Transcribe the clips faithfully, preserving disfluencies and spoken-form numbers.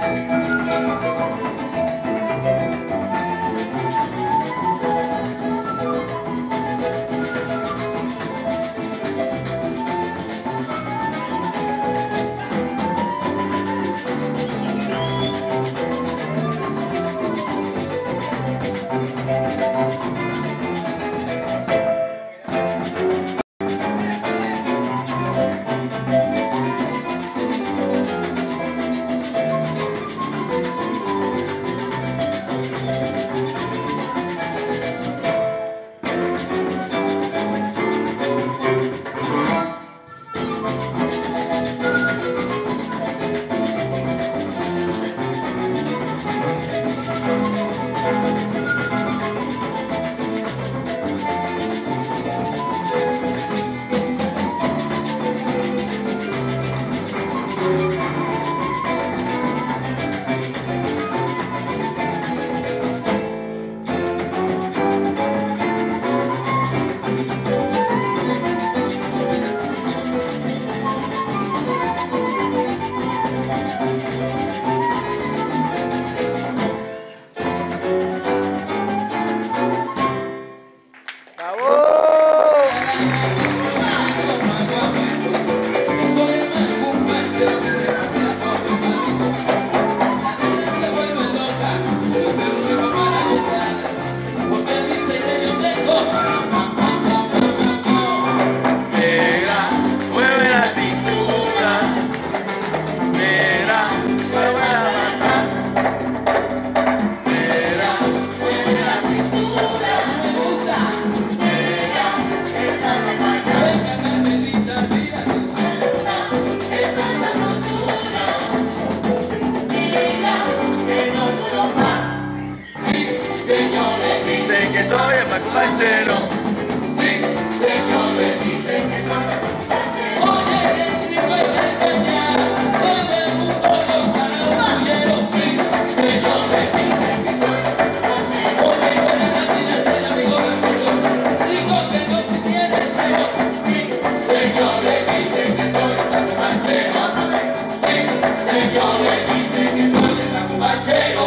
Que soy el Macumachero. Sí, señores, dicen que soy el Macumachero. Oye, si puedes engañar, todo el mundo lo para un quiero. Sí, señores, dicen que soy el Macumachero. Oye, para la vida del amigo del mundo, chicos que no se tienen cero. Sí, señores, dicen que soy el Macumachero. Sí, señores, dicen que soy el Macumachero.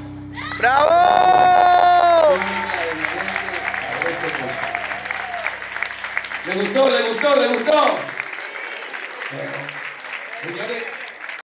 ¡Bravo! ¿Le gustó? ¿Le gustó? ¿Le gustó?